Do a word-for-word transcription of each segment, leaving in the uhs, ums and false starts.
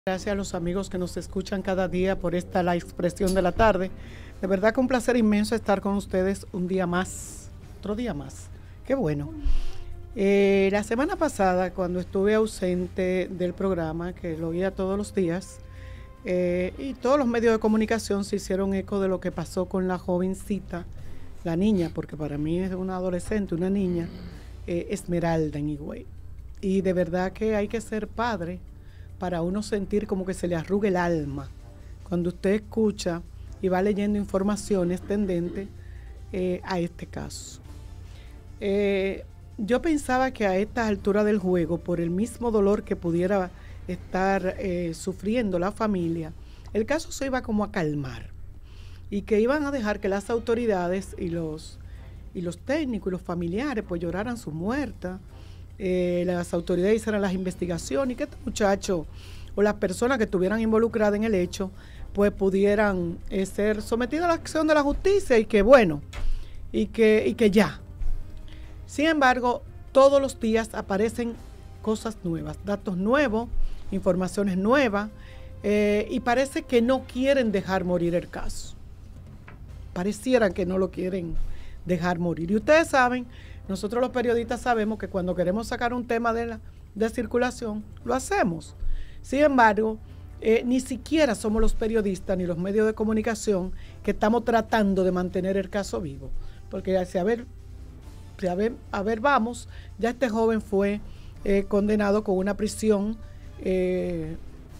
Gracias a los amigos que nos escuchan cada día por esta la expresión de la tarde. De verdad que un placer inmenso estar con ustedes un día más, otro día más. Qué bueno. Eh, la semana pasada, cuando estuve ausente del programa, que lo oía todos los días, eh, y todos los medios de comunicación se hicieron eco de lo que pasó con la jovencita, la niña, porque para mí es una adolescente, una niña, eh, Esmeralda en Higüey. Y de verdad que hay que ser padre para uno sentir como que se le arruga el alma cuando usted escucha y va leyendo informaciones tendentes eh, a este caso. Eh, yo pensaba que a estas alturas del juego, por el mismo dolor que pudiera estar eh, sufriendo la familia, el caso se iba como a calmar y que iban a dejar que las autoridades y los, y los técnicos y los familiares pues lloraran su muerta. Eh, las autoridades hicieran las investigaciones y que este muchacho o las personas que estuvieran involucradas en el hecho pues pudieran eh, ser sometidos a la acción de la justicia y que bueno, y que, y que ya. Sin embargo, todos los días aparecen cosas nuevas, datos nuevos, informaciones nuevas, eh, y parece que no quieren dejar morir el caso. Parecieran que no lo quieren dejar morir. Y ustedes saben, nosotros los periodistas sabemos que cuando queremos sacar un tema de, la, de circulación, lo hacemos. Sin embargo, eh, ni siquiera somos los periodistas ni los medios de comunicación que estamos tratando de mantener el caso vivo. Porque si a ver, si a ver, a ver vamos, ya este joven fue eh, condenado con una prisión eh,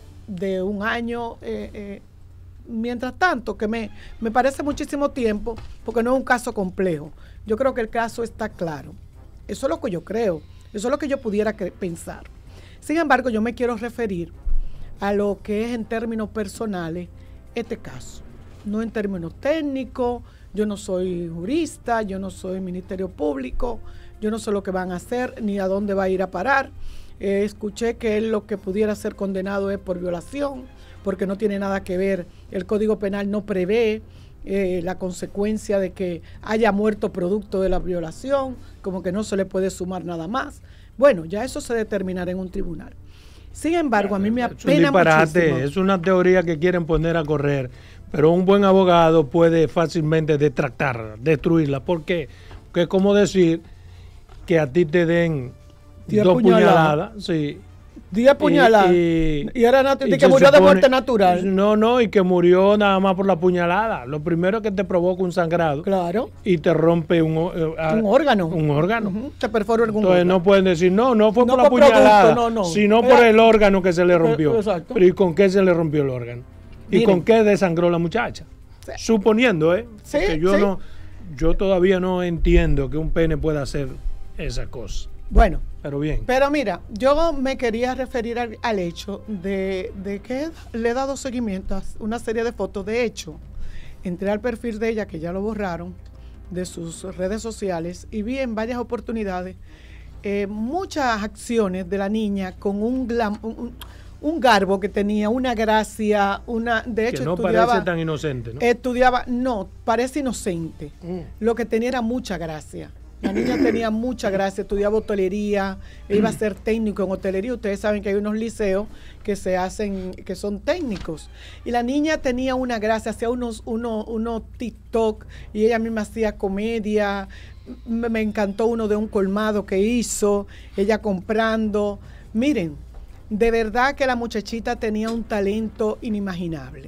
de un año. Eh, eh, mientras tanto, que me, me parece muchísimo tiempo, porque no es un caso complejo. Yo creo que el caso está claro. Eso es lo que yo creo. Eso es lo que yo pudiera pensar. Sin embargo, yo me quiero referir a lo que es en términos personales este caso. No en términos técnicos. Yo no soy jurista, yo no soy Ministerio Público, yo no sé lo que van a hacer ni a dónde va a ir a parar. Eh, escuché que él lo que pudiera ser condenado es por violación, porque no tiene nada que ver. El Código Penal no prevé Eh, la consecuencia de que haya muerto producto de la violación, como que no se le puede sumar nada más. Bueno, ya eso se determinará en un tribunal. Sin embargo, a mí me apena es un disparate, muchísimo. Es una teoría que quieren poner a correr, pero un buen abogado puede fácilmente detractarla, destruirla. ¿Por qué? Porque es como decir que a ti te den Diez dos puñaladas. puñaladas, sí. diez puñaladas. Y, y, y era nat- y y que murió supone, de muerte natural. No, no, y que murió nada más por la puñalada. Lo primero es que te provoca un sangrado. Claro. Y te rompe un, uh, un órgano. Un órgano. Uh-huh. Te perforó algún Entonces órgano. no pueden decir, no, no fue no por la puñalada, producto, no, no. sino Era, por el órgano que se le rompió. Exacto. Pero ¿y con qué se le rompió el órgano? ¿Y Miren, con qué desangró la muchacha? Sí. Suponiendo, ¿eh? Sí, Porque yo sí. no, yo todavía no entiendo que un pene pueda hacer esa cosa. Bueno, pero bien. Pero mira, yo me quería referir al, al hecho de, de que le he dado seguimiento a una serie de fotos. De hecho, entré al perfil de ella, que ya lo borraron, de sus redes sociales, y vi en varias oportunidades eh, muchas acciones de la niña con un, glam, un, un garbo que tenía, una gracia, una de hecho que no estudiaba, parece tan inocente, ¿no? Estudiaba, no, parece inocente. Mm. Lo que tenía era mucha gracia. La niña tenía mucha gracia, estudiaba hotelería, iba a ser técnico en hotelería. Ustedes saben que hay unos liceos que se hacen, que son técnicos. Y la niña tenía una gracia, hacía unos, unos, unos TikTok y ella misma hacía comedia. Me, me encantó uno de un colmado que hizo, ella comprando. Miren, de verdad que la muchachita tenía un talento inimaginable.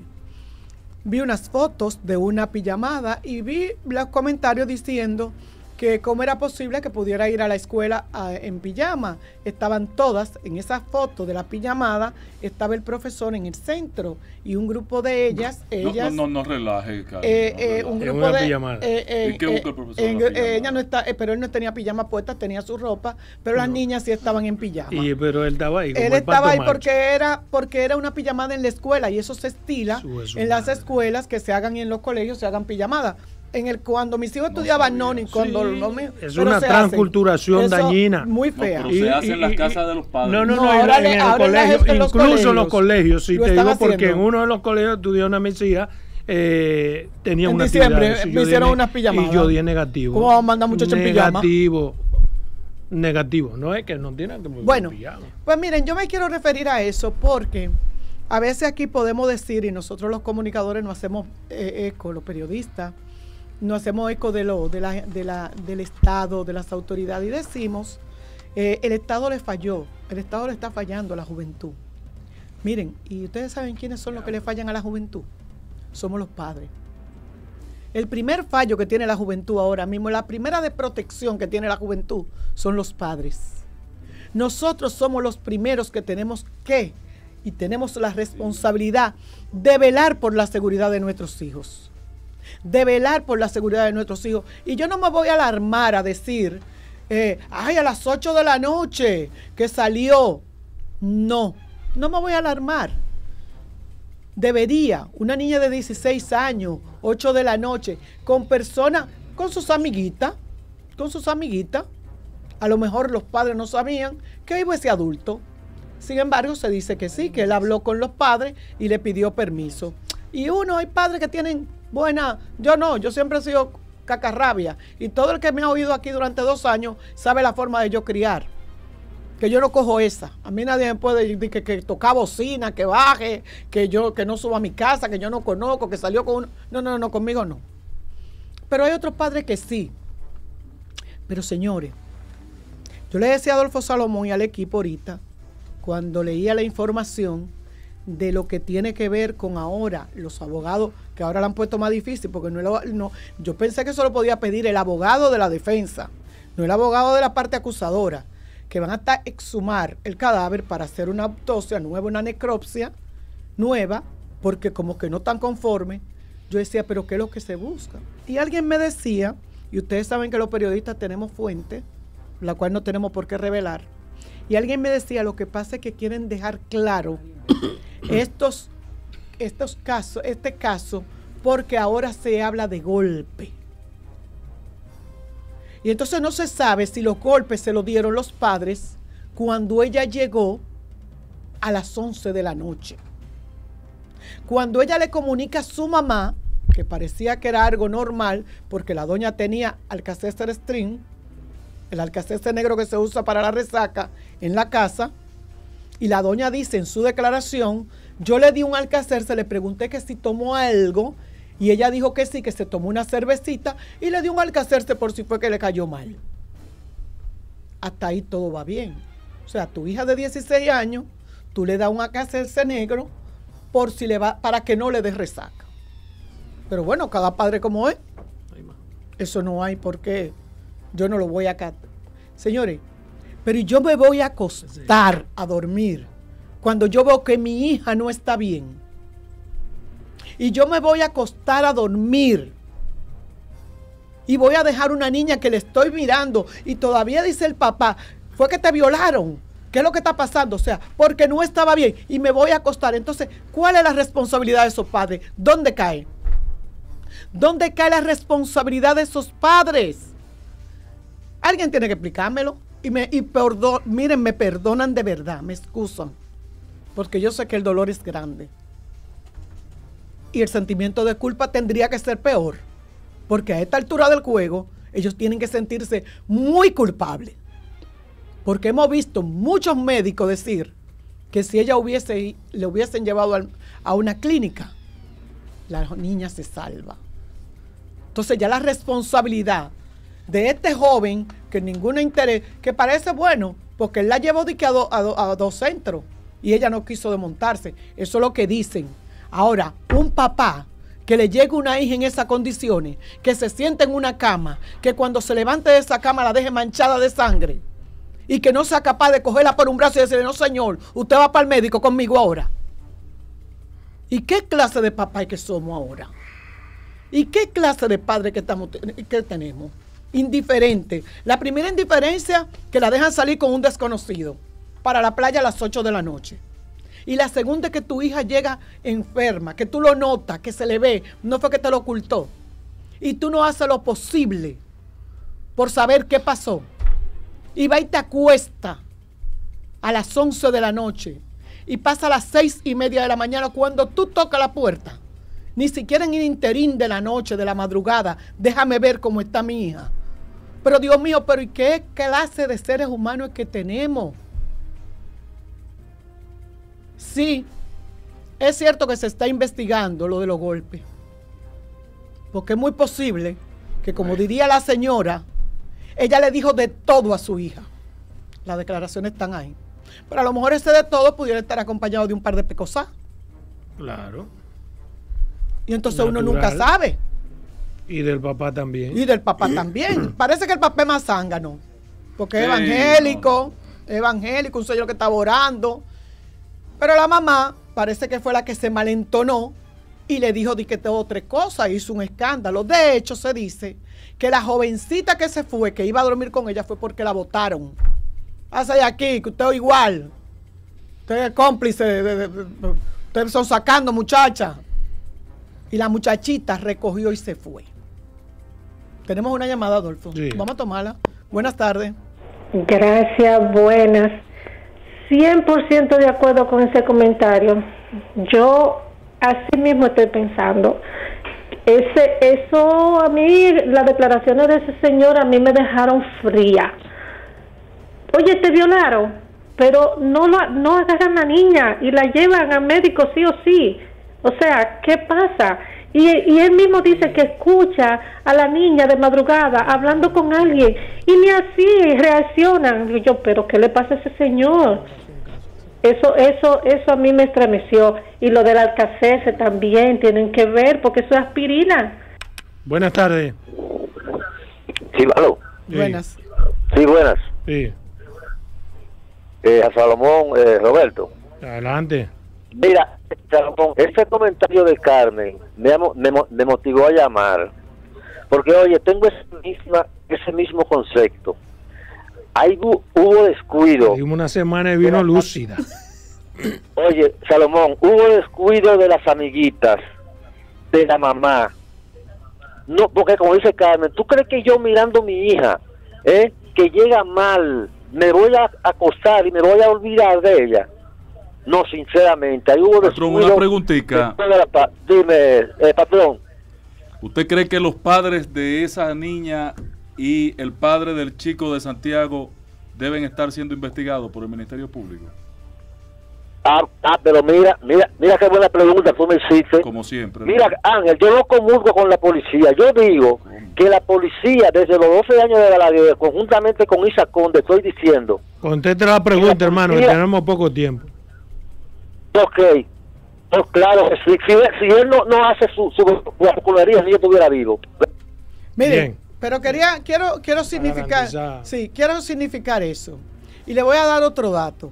Vi unas fotos de una pijamada y vi los comentarios diciendo que cómo era posible que pudiera ir a la escuela a, en pijama. Estaban todas, en esa foto de la pijamada, estaba el profesor en el centro y un grupo de ellas, no, ellas... No, no, no, no relaje, Carlos. Eh, no eh, relaje. un En grupo una de... pijamada. Eh, eh, ¿Y qué busca el profesor? en, la pijamada? ella no está, eh, pero él no tenía pijama puesta, tenía su ropa, pero no. Las niñas sí estaban en pijama. Y, pero él estaba ahí. Como él el estaba ahí macho. porque era, porque era una pijamada en la escuela y eso se estila eso, eso en las escuelas que se hagan y en los colegios se hagan pijamadas. En el, cuando mis hijos no estudiaban, no, ni cuando sí, los míos. Es una transculturación dañina. Muy fea. No, pero se hace en las casas de los padres. No, no, no, no en, ahora en, le, en ahora el colegio, en los incluso colegios, en los colegios, si te digo haciendo. Porque en uno de los colegios estudié una mesía, eh, tenía en una diciembre si me hicieron unas pijamadas. Y yo di negativo. ¿Cómo vamos a mandar muchachos en pijama? Negativo. Negativo. No es que no tienen que Bueno, pijama. Pues miren, yo me quiero referir a eso porque A veces aquí podemos decir, y nosotros los comunicadores no hacemos eh, eco, los periodistas, no hacemos eco de lo, de la, de la, del Estado, de las autoridades, y decimos, eh, el Estado le falló, el Estado le está fallando a la juventud. Miren, ¿y ustedes saben quiénes son los que le fallan a la juventud? Somos los padres. El primer fallo que tiene la juventud ahora mismo, la primera de protección que tiene la juventud, son los padres. Nosotros somos los primeros que tenemos que, y tenemos la responsabilidad de velar por la seguridad de nuestros hijos. De velar por la seguridad de nuestros hijos. Y yo no me voy a alarmar a decir, eh, ay, a las ocho de la noche que salió. No, no me voy a alarmar. Debería, una niña de dieciséis años, ocho de la noche, con personas, con sus amiguitas, con sus amiguitas. A lo mejor los padres no sabían que iba ese adulto. Sin embargo, se dice que sí, que él habló con los padres y le pidió permiso. Y uno, hay padres que tienen buena, yo no, yo siempre he sido cacarrabia. Y todo el que me ha oído aquí durante dos años sabe la forma de yo criar. Que yo no cojo esa. A mí nadie me puede decir que, que toca bocina, que baje, que yo que no suba a mi casa, que yo no conozco, que salió con uno. No, no, no, conmigo no. Pero hay otros padres que sí. Pero señores, yo le decía a Adolfo Salomón y al equipo ahorita, cuando leía la información de lo que tiene que ver con ahora los abogados, que ahora la han puesto más difícil, porque no, no yo pensé que eso lo podía pedir el abogado de la defensa, no el abogado de la parte acusadora, que van a estar exhumar el cadáver para hacer una autopsia nueva, una necropsia nueva, porque como que no están conformes. Yo decía, pero ¿qué es lo que se busca? Y alguien me decía, y ustedes saben que los periodistas tenemos fuente, la cual no tenemos por qué revelar, y alguien me decía, lo que pasa es que quieren dejar claro estos, estos casos, este caso, porque ahora se habla de golpe. Y entonces no se sabe si los golpes se los dieron los padres cuando ella llegó a las once de la noche. Cuando ella le comunica a su mamá, que parecía que era algo normal, porque la doña tenía Alka-Seltzer String, el Alka-Seltzer negro que se usa para la resaca en la casa, y la doña dice en su declaración, yo le di un Alka-Seltzer, le pregunté que si tomó algo, y ella dijo que sí, que se tomó una cervecita y le dio un Alka-Seltzer por si fue que le cayó mal. Hasta ahí todo va bien. O sea, a tu hija de dieciséis años, tú le das un Alka-Seltzer negro por si le va, para que no le des resaca. Pero bueno, cada padre como es. Eso no hay por qué. Yo no lo voy a acá. Señores, pero yo me voy a acostar a dormir cuando yo veo que mi hija no está bien. Y yo me voy a acostar a dormir. Y voy a dejar una niña que le estoy mirando. Y todavía dice el papá, fue que te violaron. ¿Qué es lo que está pasando? O sea, porque no estaba bien. Y me voy a acostar. Entonces, ¿cuál es la responsabilidad de esos padres? ¿Dónde cae? ¿Dónde cae la responsabilidad de esos padres? Alguien tiene que explicármelo. Y, me, y perdón, miren, me perdonan de verdad, me excusan. Porque yo sé que el dolor es grande. Y el sentimiento de culpa tendría que ser peor. Porque a esta altura del juego, ellos tienen que sentirse muy culpables. Porque hemos visto muchos médicos decir que si ella hubiese, le hubiesen llevado a, a una clínica, la niña se salva. Entonces ya la responsabilidad de este joven, que ningún interés, que parece bueno, porque él la llevó de que a, do, a, do, a dos centros y ella no quiso desmontarse. Eso es lo que dicen. Ahora, un papá que le llegue una hija en esas condiciones, que se siente en una cama, que cuando se levante de esa cama la deje manchada de sangre y que no sea capaz de cogerla por un brazo y decirle, no señor, usted va para el médico conmigo ahora. ¿Y qué clase de papá que somos ahora? ¿Y qué clase de padre que, estamos, que tenemos? Indiferente. La primera indiferencia, que la dejan salir con un desconocido para la playa a las ocho de la noche. Y la segunda es que tu hija llega enferma, que tú lo notas, que se le ve, no fue que te lo ocultó. Y tú no haces lo posible por saber qué pasó. Y va y te acuesta a las once de la noche. Y pasa a las seis y media de la mañana cuando tú tocas la puerta. Ni siquiera en el interín de la noche, de la madrugada, déjame ver cómo está mi hija. Pero Dios mío, pero ¿y qué clase de seres humanos es que tenemos? Sí, es cierto que se está investigando lo de los golpes, porque es muy posible que, como diría la señora, ella le dijo de todo a su hija. Las declaraciones están ahí. Pero a lo mejor ese de todo pudiera estar acompañado de un par de pecosas. Claro. Y entonces Natural. uno nunca sabe. Y del papá también. Y del papá también. Parece que el papá es más zángano, porque es Sí, evangélico, no. evangélico, un señor que estaba orando. Pero la mamá parece que fue la que se malentonó y le dijo de que todo tres cosas, hizo un escándalo. De hecho, se dice que la jovencita que se fue, que iba a dormir con ella, fue porque la botaron. Pasa de aquí, que usted es igual. Usted es cómplice. De, de, de, de, ustedes son sacando, muchacha. Y la muchachita recogió y se fue. Tenemos una llamada, Adolfo. Sí. Vamos a tomarla. Buenas tardes. Gracias, buenas. cien por ciento de acuerdo con ese comentario. Yo así mismo estoy pensando. Ese, eso a mí, las declaraciones de ese señor a mí me dejaron fría. Oye, te violaron, pero no la, no agarran a la niña y la llevan al médico sí o sí. O sea, ¿qué pasa? Y, y él mismo dice que escucha a la niña de madrugada hablando con alguien y ni así reaccionan. Y yo, pero ¿qué le pasa a ese señor? Eso, eso, eso a mí me estremeció. Y lo del Alcacerse también tienen que ver, porque eso es aspirina. Buenas tardes. Sí, aló. Sí. Buenas. Sí, buenas. Sí. Eh, a Salomón, eh, Roberto. Adelante. Mira, Salomón, este comentario de Carmen me, amo- me, mo- me motivó a llamar. Porque, oye, tengo ese, misma, ese mismo concepto. Ahí hu- hubo descuido. Tuvimos una semana de vino lúcida. Oye, Salomón, hubo descuido de las amiguitas, de la mamá. No, porque como dice Carmen, ¿tú crees que yo mirando a mi hija, eh, que llega mal, me voy a acosar y me voy a olvidar de ella? No, sinceramente, ahí hubo Patrón, descuido. una preguntita. de la pa- Dime, eh, patrón. ¿Usted cree que los padres de esa niña y el padre del chico de Santiago deben estar siendo investigados por el Ministerio Público? Ah, ah, pero mira, mira, mira qué buena pregunta tú me hiciste. Como siempre. ¿no? Mira, Ángel, yo no comulgo con la policía. Yo digo que la policía, desde los doce años de Balaguer, conjuntamente con Isa Conde, estoy diciendo. Conteste la pregunta, hermano, que Mira. tenemos poco tiempo. Ok, pues claro, si, si, si él no, no hace su, su guaculería, ni yo estuviera vivo. Mire, Bien. pero quería, quiero, quiero significar, garantizar. sí, quiero significar eso. Y le voy a dar otro dato.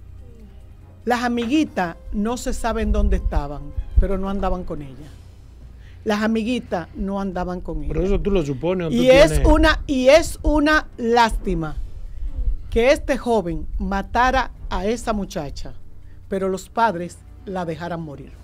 Las amiguitas no se saben dónde estaban, pero no andaban con ella. Las amiguitas no andaban con ella. Por eso tú lo supones. ¿o tú Y es tienes- una, y es una lástima que este joven matara a esa muchacha, pero los padres la dejaran morir.